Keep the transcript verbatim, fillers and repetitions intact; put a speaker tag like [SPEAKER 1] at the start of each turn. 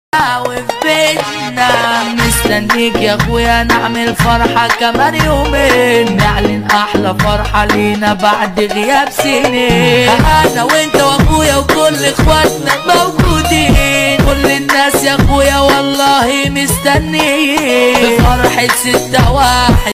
[SPEAKER 1] وفي بيتنا مستنيك يا اخويا نعمل فرحة كمان يومين، نعلن احلى فرحة لينا بعد غياب سنين. انا وانت واخويا وكل اخواتنا موجودين، كل الناس يا اخويا والله مستنيين بفرحة ستة واحد.